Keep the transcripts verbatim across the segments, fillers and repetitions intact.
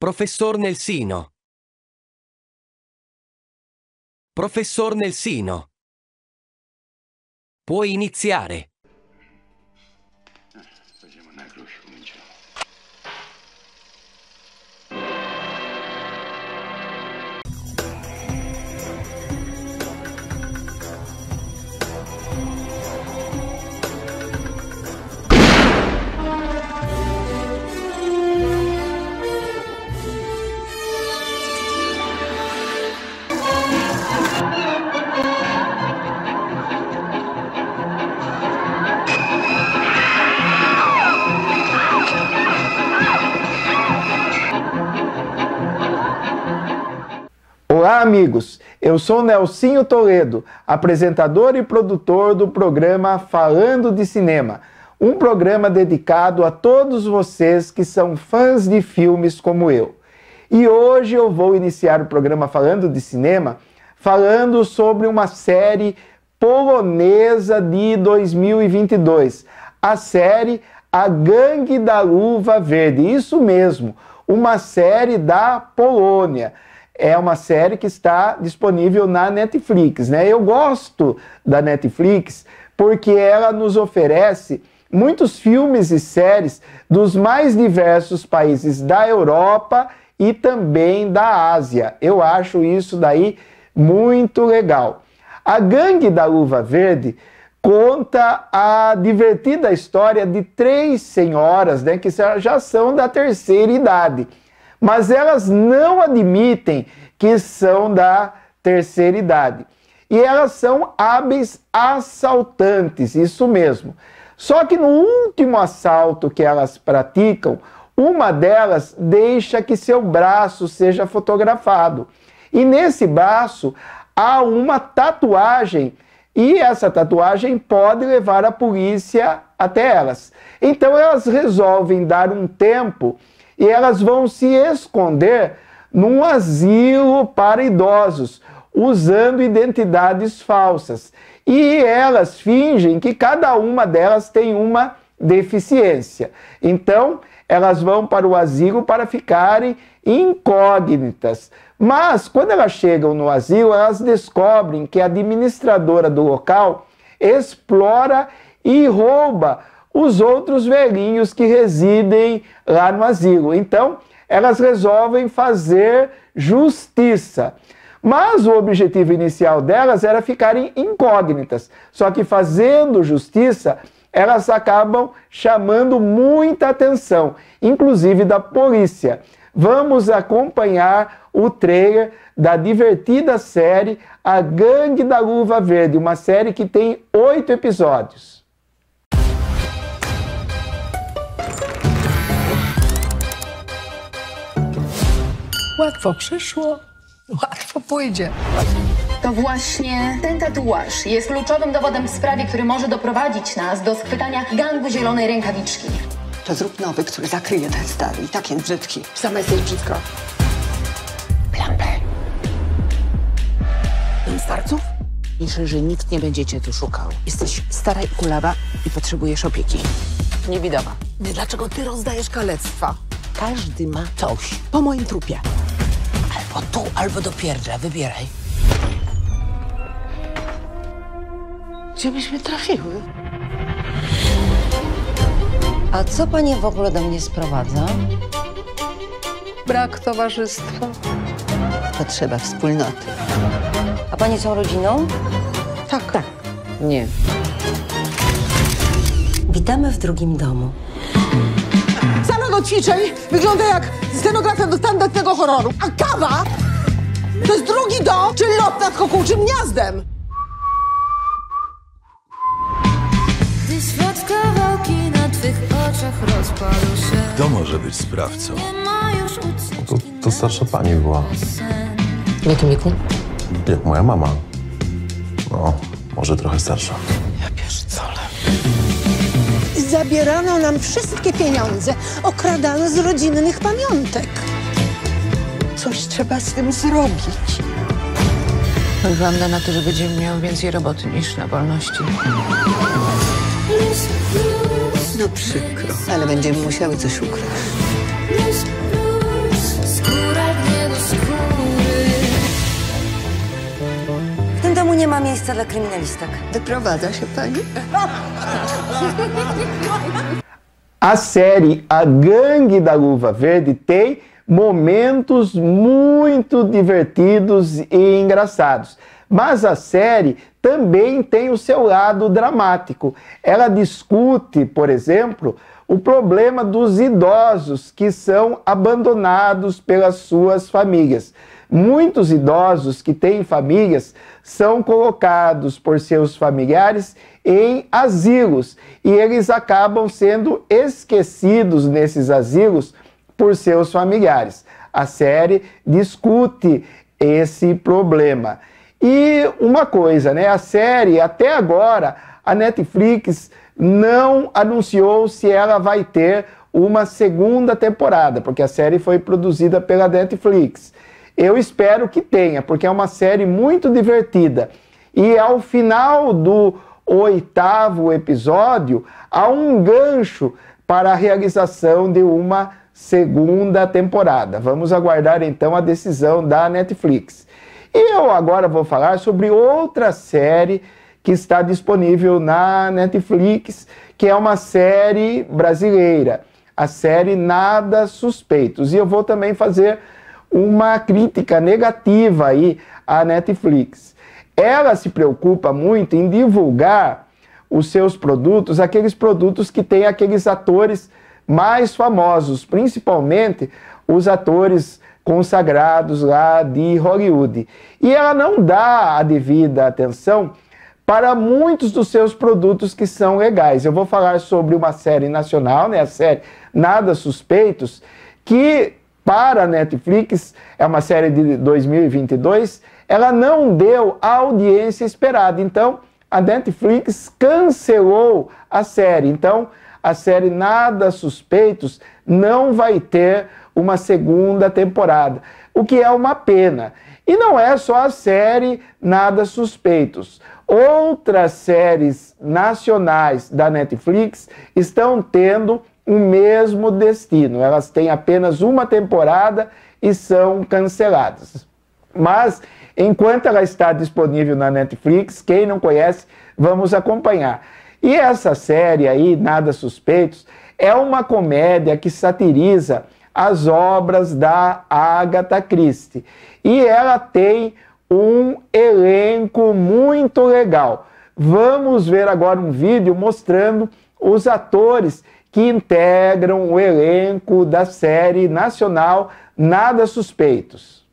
Professor Nelsino. Professor Nelsino. Puoi iniziare. Olá, amigos! Eu sou Nelsinho Toledo, apresentador e produtor do programa Falando de Cinema, um programa dedicado a todos vocês que são fãs de filmes como eu. E hoje eu vou iniciar o programa Falando de Cinema falando sobre uma série polonesa de dois mil e vinte e dois, a série A Gangue da Luva Verde. Isso mesmo, uma série da Polônia. É uma série que está disponível na Netflix, né? Eu gosto da Netflix porque ela nos oferece muitos filmes e séries dos mais diversos países da Europa e também da Ásia. Eu acho isso daí muito legal. A Gangue da Luva Verde conta a divertida história de três senhoras, né, que já são da terceira idade. Mas elas não admitem que são da terceira idade. E elas são hábeis assaltantes, isso mesmo. Só que no último assalto que elas praticam, uma delas deixa que seu braço seja fotografado. E nesse braço há uma tatuagem, e essa tatuagem pode levar a polícia até elas. Então elas resolvem dar um tempo e elas vão se esconder num asilo para idosos, usando identidades falsas. E elas fingem que cada uma delas tem uma deficiência. Então, elas vão para o asilo para ficarem incógnitas. Mas, quando elas chegam no asilo, elas descobrem que a administradora do local explora e rouba os outros velhinhos que residem lá no asilo. Então, elas resolvem fazer justiça. Mas o objetivo inicial delas era ficarem incógnitas. Só que fazendo justiça, elas acabam chamando muita atenção, inclusive da polícia. Vamos acompanhar o trailer da divertida série A Gangue da Luva Verde, uma série que tem oito episódios. Łatwo przyszło, łatwo pójdzie. To właśnie ten tatuaż jest kluczowym dowodem w sprawie, który może doprowadzić nas do schwytania gangu Zielonej Rękawiczki. To zrób nowy, który zakryje ten stary i tak jest brzydki. Sama jesteś brzydka. Plan B. Dom starców? Pisze, że nikt nie będzie cię tu szukał. Jesteś stara i kulawa i potrzebujesz opieki. Niewidowa. Nie, dlaczego ty rozdajesz kalectwa? Każdy ma coś. Po moim trupie. Albo tu, albo do pierdla. Wybieraj. Gdzie byśmy trafiły? A co pani w ogóle do mnie sprowadza? Brak towarzystwa. Potrzeba wspólnoty. A pani są rodziną? Tak. Tak. Nie. Witamy w drugim domu. Sala do ćwiczeń wygląda jak scenografia do tandetnego horroru. A kawa to jest drugi dom, czy lot nad kukułczym gniazdem. Gdy świat kawałki na twych oczach rozpadł się. Kto może być sprawcą? Nie ma już ucieczki. To, to starsza pani była. W jakim wieku? Jak moja mama. No, może trochę starsza. Ja pierdolę. Zabierano nam wszystkie pieniądze, okradano z rodzinnych pamiątek. Coś trzeba z tym zrobić. Wygląda na to, że będziemy miały więcej roboty niż na wolności. No przykro, ale będziemy musiały coś ukraść. miejsca dla kryminalistek. Wyprowadza się pani? A série A Gangue da Luva Verde tem momentos muito divertidos e engraçados. Mas a série também tem o seu lado dramático. Ela discute, por exemplo, o problema dos idosos que são abandonados pelas suas famílias. Muitos idosos que têm famílias são colocados por seus familiares em asilos e eles acabam sendo esquecidos nesses asilos por seus familiares. A série discute esse problema. E uma coisa, né? A série, até agora, a Netflix não anunciou se ela vai ter uma segunda temporada, porque a série foi produzida pela Netflix. Eu espero que tenha, porque é uma série muito divertida. E ao final do oitavo episódio, há um gancho para a realização de uma segunda temporada. Vamos aguardar então a decisão da Netflix. E eu agora vou falar sobre outra série que está disponível na Netflix, que é uma série brasileira, a série Nada Suspeitos. E eu vou também fazer uma crítica negativa aí à Netflix. Ela se preocupa muito em divulgar os seus produtos, aqueles produtos que têm aqueles atores mais famosos, principalmente os atores consagrados lá de Hollywood. E ela não dá a devida atenção para muitos dos seus produtos que são legais. Eu vou falar sobre uma série nacional, né, a série Nada Suspeitos, que para a Netflix, é uma série de dois mil e vinte e dois, ela não deu a audiência esperada. Então, a Netflix cancelou a série. Então, a série Nada Suspeitos não vai ter uma segunda temporada, o que é uma pena. E não é só a série Nada Suspeitos. Outras séries nacionais da Netflix estão tendo o mesmo destino. Elas têm apenas uma temporada e são canceladas. Mas, enquanto ela está disponível na Netflix, quem não conhece, vamos acompanhar. E essa série aí, Nada Suspeitos, é uma comédia que satiriza as obras da Agatha Christie. E ela tem um elenco muito legal. Vamos ver agora um vídeo mostrando os atores que integram o elenco da série nacional Nada Suspeitos.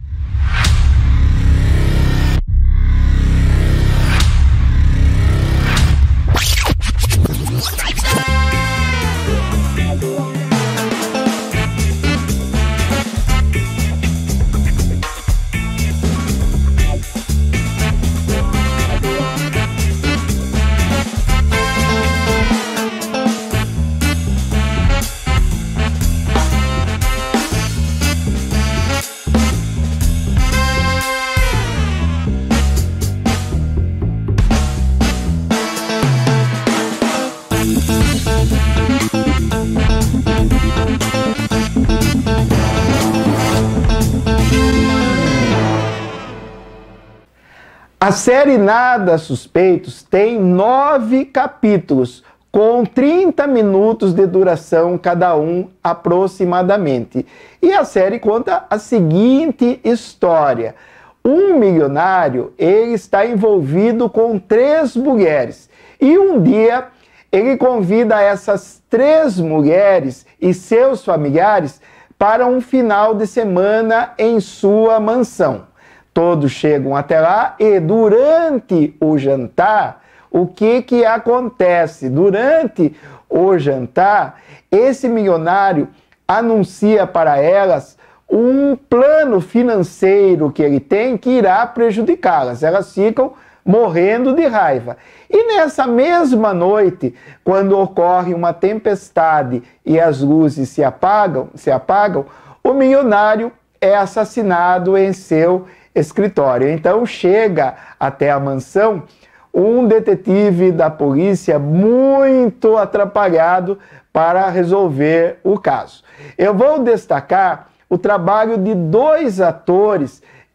A série Nada Suspeitos tem nove capítulos, com trinta minutos de duração cada um aproximadamente. E a série conta a seguinte história. Um milionário, ele está envolvido com três mulheres. E um dia, ele convida essas três mulheres e seus familiares para um final de semana em sua mansão. Todos chegam até lá e durante o jantar, o que que acontece? Durante o jantar, esse milionário anuncia para elas um plano financeiro que ele tem que irá prejudicá-las. Elas ficam morrendo de raiva. E nessa mesma noite, quando ocorre uma tempestade e as luzes se apagam, se apagam, o milionário é assassinado em seu escritório. Então chega até a mansão um detetive da polícia muito atrapalhado para resolver o caso. Eu vou destacar o trabalho de dois atores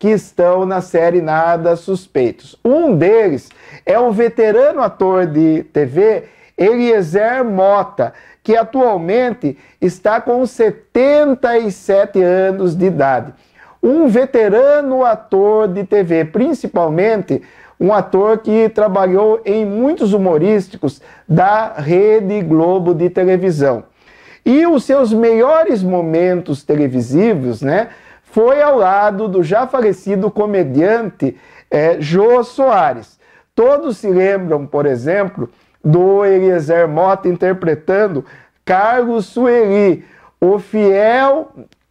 que estão na série Nada Suspeitos. Um deles é o veterano ator de T V Eliezer Mota, que atualmente está com setenta e sete anos de idade. Um veterano ator de T V, principalmente um ator que trabalhou em muitos humorísticos da Rede Globo de televisão. E os seus melhores momentos televisivos, né, foi ao lado do já falecido comediante é, Jô Soares. Todos se lembram, por exemplo, do Eliezer Mota interpretando Carlos Sueli, o fiel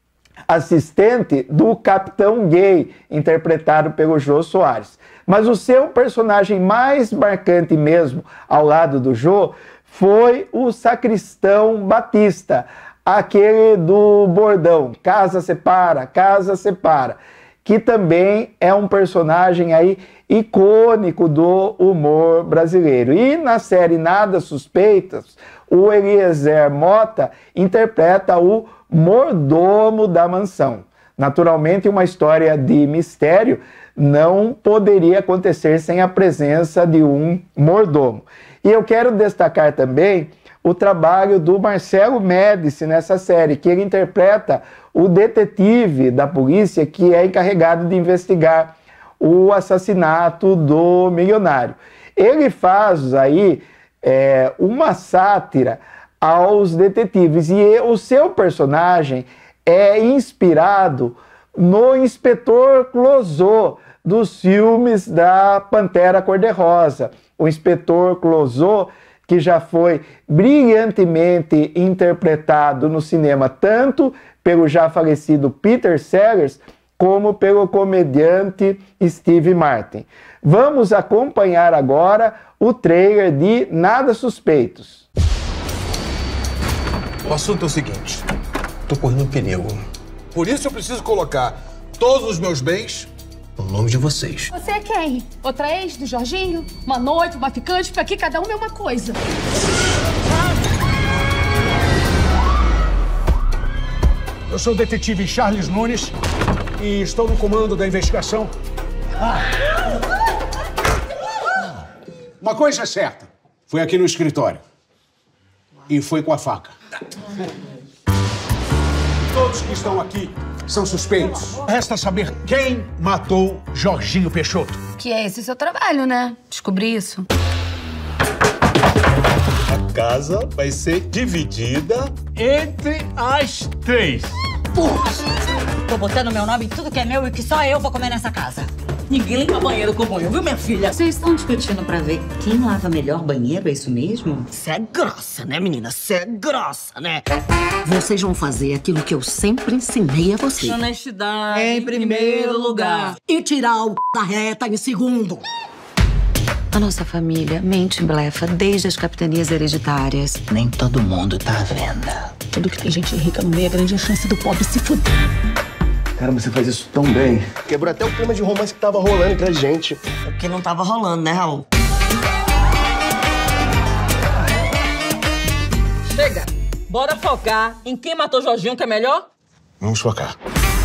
assistente do Capitão Gay, interpretado pelo Jô Soares. Mas o seu personagem mais marcante mesmo, ao lado do Jô, foi o Sacristão Batista, aquele do bordão, casa separa, casa separa, que também é um personagem aí icônico do humor brasileiro. E na série Nada Suspeitas, o Eliezer Mota interpreta o mordomo da mansão. Naturalmente, uma história de mistério não poderia acontecer sem a presença de um mordomo. E eu quero destacar também o trabalho do Marcelo Médici nessa série, que ele interpreta o detetive da polícia que é encarregado de investigar o assassinato do milionário. Ele faz aí é, uma sátira aos detetives e o seu personagem é inspirado no Inspetor Clouseau dos filmes da Pantera Cor-de-Rosa. O Inspetor Clouseau, que já foi brilhantemente interpretado no cinema tanto pelo já falecido Peter Sellers como pelo comediante Steve Martin. Vamos acompanhar agora o trailer de Nada Suspeitos. O assunto é o seguinte, tô correndo um perigo. Por isso eu preciso colocar todos os meus bens no nome de vocês. Você é quem? Outra ex do Jorginho? Uma noiva, uma ficante? Porque aqui cada um é uma coisa. Eu sou o detetive Charles Nunes e estou no comando da investigação. Uma coisa é certa, foi aqui no escritório. E foi com a faca. Todos que estão aqui são suspeitos. Resta saber quem matou Jorginho Peixoto. Que é esse seu trabalho, né? Descobrir isso. A casa vai ser dividida entre as três. Porra! Tô botando meu nome em tudo que é meu e que só eu vou comer nessa casa. Ninguém limpa banheiro como eu, viu, minha filha? Vocês estão discutindo pra ver quem lava melhor banheiro, é isso mesmo? Você é grossa, né, menina? Você é grossa, né? Vocês vão fazer aquilo que eu sempre ensinei a vocês. Honestidade em primeiro lugar. E tirar o c... da reta em segundo. A nossa família mente e blefa desde as capitanias hereditárias. Nem todo mundo tá à venda. Tudo que tem gente rica no meio é grande a chance do pobre se fuder. Caramba, você faz isso tão bem. Quebrou até o clima de romance que tava rolando entre a gente. É porque não tava rolando, né, Raul? Chega! Bora focar em quem matou Jorginho, que é melhor? Vamos focar.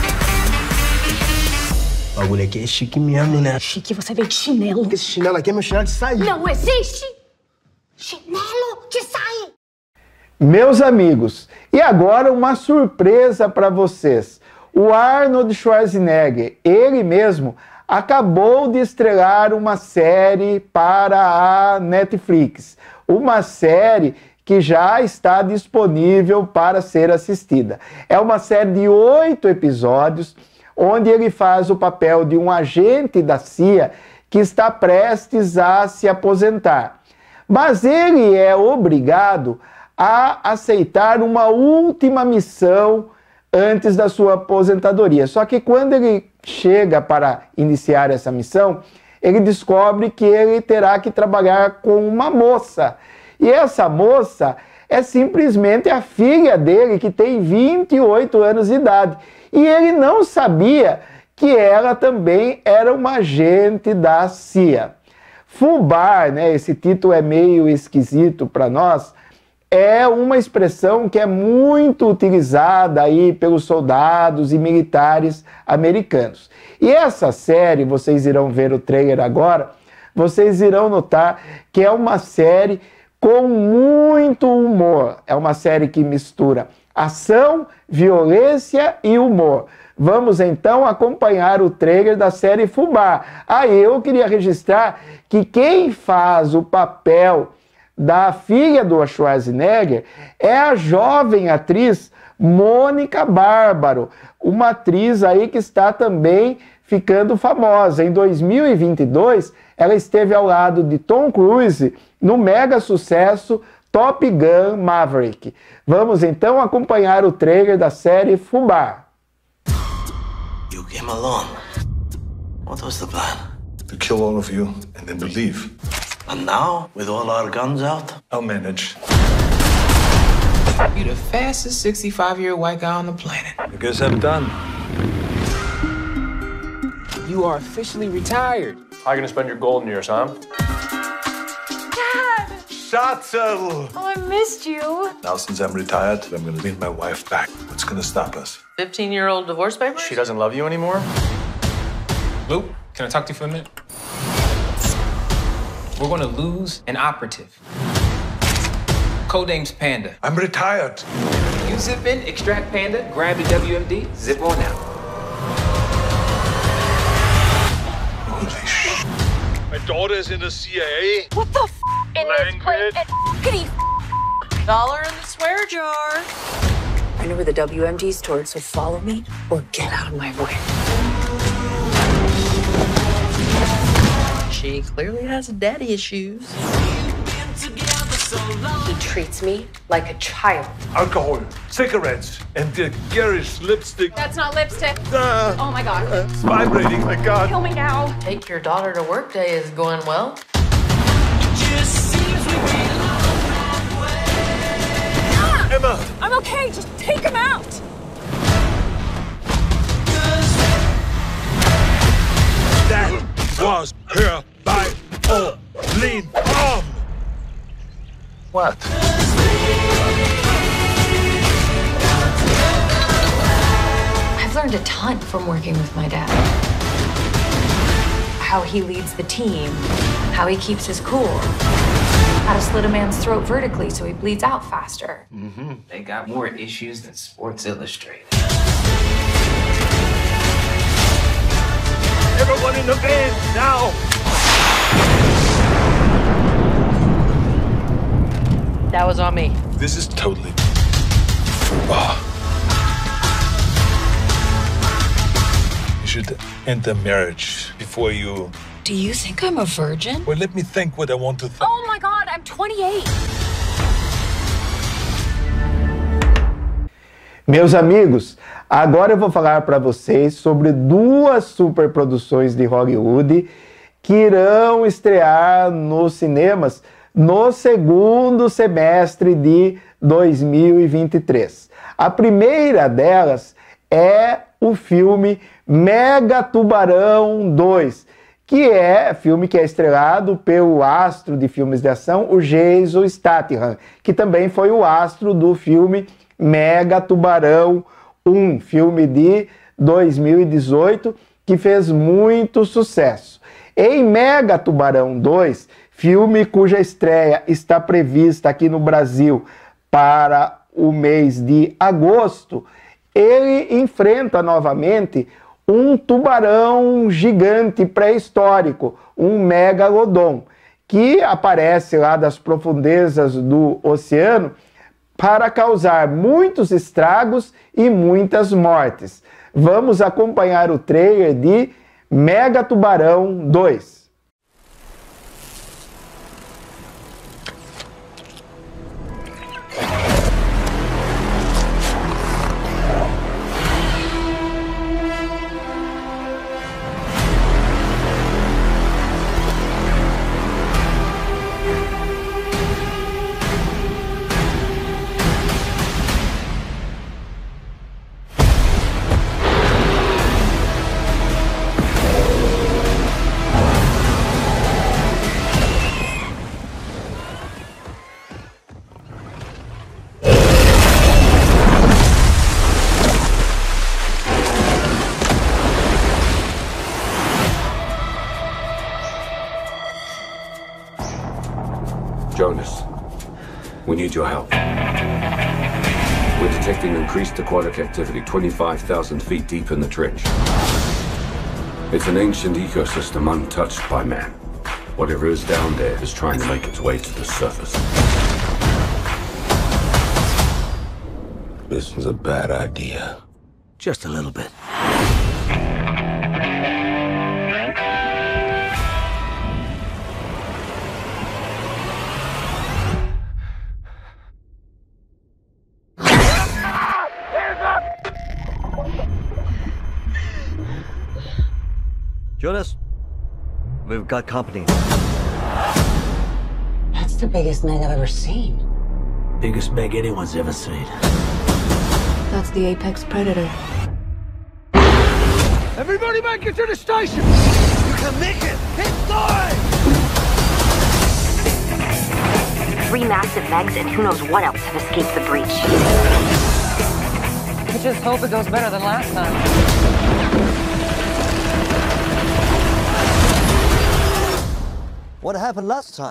O bagulho aqui é chique mesmo, né? Chique, você veio de chinelo. Esse chinelo aqui é meu chinelo de sair. Não existe chinelo de sair. Meus amigos, e agora uma surpresa para vocês. O Arnold Schwarzenegger, ele mesmo, acabou de estrelar uma série para a Netflix. Uma série que já está disponível para ser assistida. É uma série de oito episódios, onde ele faz o papel de um agente da C I A que está prestes a se aposentar. Mas ele é obrigado a aceitar uma última missão antes da sua aposentadoria. Só que quando ele chega para iniciar essa missão, ele descobre que ele terá que trabalhar com uma moça. E essa moça é simplesmente a filha dele, que tem vinte e oito anos de idade. E ele não sabia que ela também era uma agente da C I A. Fubar, né, esse título é meio esquisito para nós, é uma expressão que é muito utilizada aí pelos soldados e militares americanos. E essa série, vocês irão ver o trailer agora, vocês irão notar que é uma série com muito humor. É uma série que mistura ação, violência e humor. Vamos então acompanhar o trailer da série Fubá. Aí eu queria registrar que quem faz o papel da filha do Schwarzenegger é a jovem atriz Mônica Bárbaro, uma atriz aí que está também ficando famosa. Em dois mil e vinte e dois, ela esteve ao lado de Tom Cruise no mega sucesso Top Gun Maverick. Vamos então acompanhar o trailer da série Fubá. You came alone. What was the plan? To kill all of you and then to leave. And now, with all our guns out, I'll manage. You're the fastest sixty-five-year-old white guy on the planet. I guess I'm done. You are officially retired. How are you gonna spend your golden years, huh? Dad! Schatzel! Oh, I missed you. Now, since I'm retired, I'm gonna win my wife back. What's gonna stop us? fifteen-year-old divorce papers? She doesn't love you anymore? Luke, can I talk to you for a minute? We're going to lose an operative. Codename's Panda. I'm retired. You zip in, extract Panda, grab the W M D, zip on out. Holy sh! My daughter is in the C I A. What the f in this place? Kitty Dollar in the swear jar. I know where the W M D's stored, so follow me or get out of my way. She clearly has daddy issues. He treats me like a child. Alcohol, cigarettes, and the garish lipstick. That's not lipstick. Uh, Oh my god. uh, it's vibrating, my God. Kill me now. Take your daughter to work day is going well. Emma! I'm okay. Just take him out. That was her by all lean arm. What? I've learned a ton from working with my dad. How he leads the team, how he keeps his cool, how to slit a man's throat vertically so he bleeds out faster. Mm-hmm. They got more issues than Sports Illustrated. Everyone in the van, now! That was on me. This is totally... Oh. You should end the marriage before you... Do you think I'm a virgin? Well, let me think what I want to think. Oh my god, I'm twenty-eight. Meus amigos, agora eu vou falar para vocês sobre duas superproduções de Hollywood que irão estrear nos cinemas no segundo semestre de dois mil e vinte e três. A primeira delas é o filme Mega Tubarão dois, que é filme que é estrelado pelo astro de filmes de ação, o Jason Statham, que também foi o astro do filme Mega Tubarão um, filme de dois mil e dezoito, que fez muito sucesso. Em Mega Tubarão dois, filme cuja estreia está prevista aqui no Brasil para o mês de agosto, ele enfrenta novamente um tubarão gigante pré-histórico, um megalodon, que aparece lá das profundezas do oceano para causar muitos estragos e muitas mortes. Vamos acompanhar o trailer de Mega Tubarão dois. We need your help. We're detecting increased aquatic activity twenty-five thousand feet deep in the trench. It's an ancient ecosystem untouched by man. Whatever is down there is trying to make its way to the surface. This is a bad idea. Just a little bit. Jonas, we've got company. That's the biggest Meg I've ever seen. Biggest Meg anyone's ever seen. That's the apex predator. Everybody make it to the station! You can make it! Hit die! Three massive Megs and who knows what else have escaped the breach. I just hope it goes better than last time. What happened last time?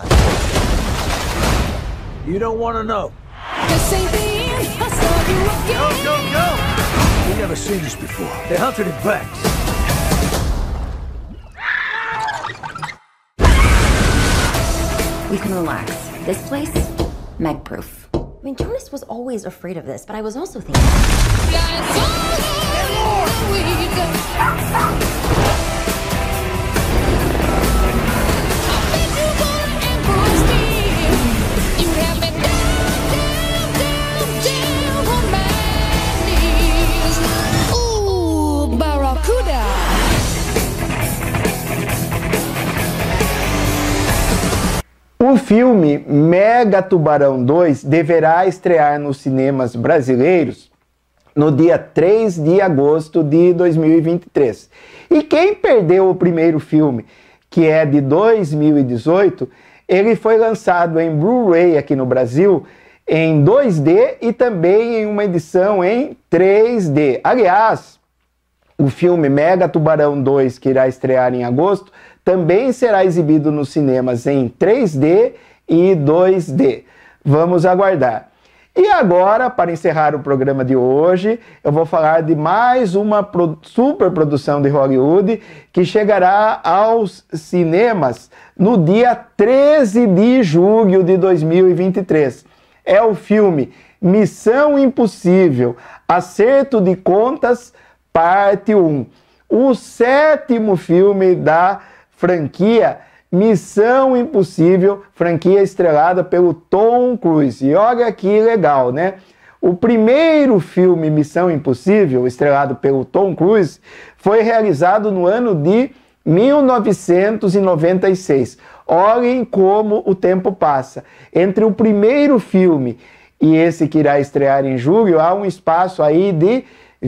You don't want to know. This ain't the end. I saw you again. Go, go, go! We've never seen this before. They hunted in packs. We can relax. This place, Meg-proof. I mean, Jonas was always afraid of this, but I was also thinking... O filme Mega Tubarão dois deverá estrear nos cinemas brasileiros no dia três de agosto de dois mil e vinte e três. E quem perdeu o primeiro filme, que é de dois mil e dezoito, ele foi lançado em Blu-ray aqui no Brasil em dois D e também em uma edição em três D. Aliás, o filme Mega Tubarão dois, que irá estrear em agosto, também será exibido nos cinemas em três D e dois D. Vamos aguardar. E agora, para encerrar o programa de hoje, eu vou falar de mais uma super produção de Hollywood que chegará aos cinemas no dia treze de julho de dois mil e vinte e três. É o filme Missão Impossível, Acerto de Contas, parte um. O sétimo filme da franquia Missão Impossível, franquia estrelada pelo Tom Cruise. E olha que legal, né? O primeiro filme Missão Impossível, estrelado pelo Tom Cruise, foi realizado no ano de mil novecentos e noventa e seis. Olhem como o tempo passa. Entre o primeiro filme e esse que irá estrear em julho, há um espaço aí de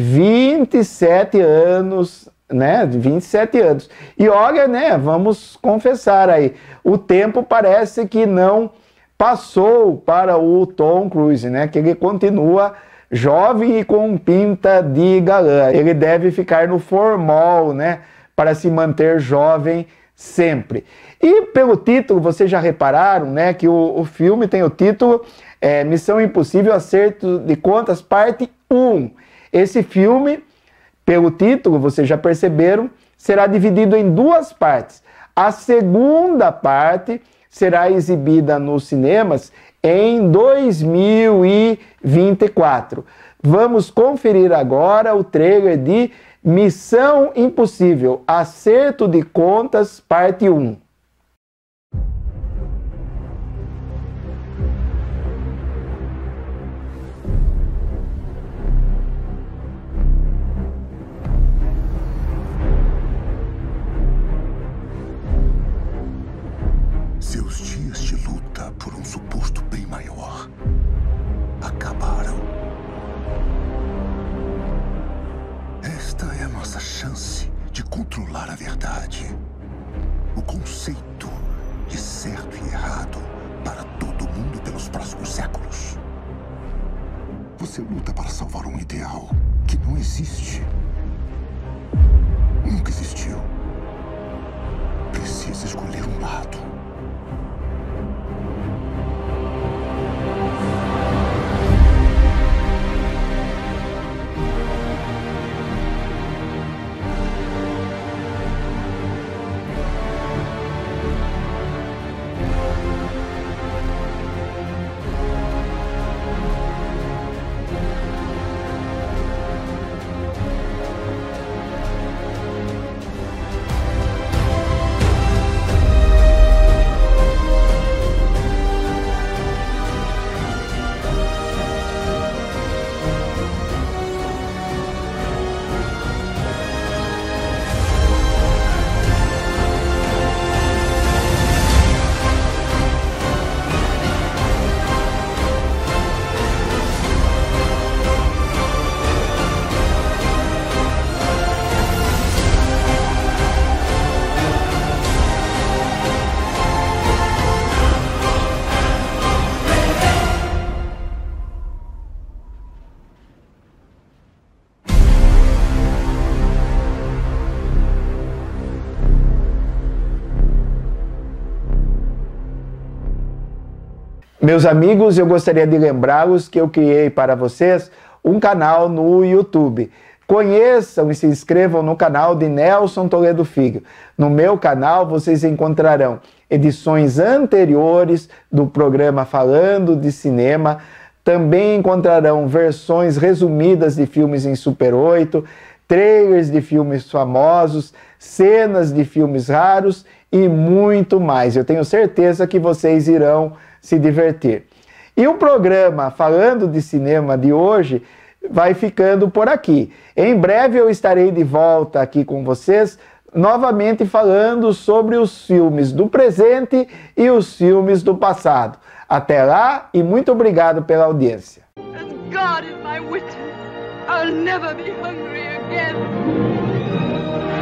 vinte e sete anos, né? vinte e sete anos. E olha, né? Vamos confessar aí, o tempo parece que não passou para o Tom Cruise, né? Que ele continua jovem e com pinta de galã. Ele deve ficar no formol, né? Para se manter jovem sempre. E pelo título, vocês já repararam, né? Que o, o filme tem o título é, Missão Impossível, Acerto de Contas, parte um. Esse filme, pelo título, vocês já perceberam, será dividido em duas partes. A segunda parte será exibida nos cinemas em dois mil e vinte e quatro. Vamos conferir agora o trailer de Missão Impossível, Acerto de Contas, parte um. Seus dias de luta por um suposto bem maior acabaram. Esta é a nossa chance de controlar a verdade. O conceito de certo e errado para todo mundo pelos próximos séculos. Você luta para salvar um ideal que não existe. Nunca existiu. Precisa escolher um lado. Meus amigos, eu gostaria de lembrá-los que eu criei para vocês um canal no YouTube. Conheçam e se inscrevam no canal de Nelson Toledo Filho. No meu canal vocês encontrarão edições anteriores do programa Falando de Cinema. Também encontrarão versões resumidas de filmes em Super oito, trailers de filmes famosos, cenas de filmes raros e muito mais. Eu tenho certeza que vocês irão se divertir. E o programa Falando de Cinema de hoje vai ficando por aqui. Em breve eu estarei de volta aqui com vocês, novamente falando sobre os filmes do presente e os filmes do passado. Até lá e muito obrigado pela audiência. As God is my witness, I'll never be hungry again.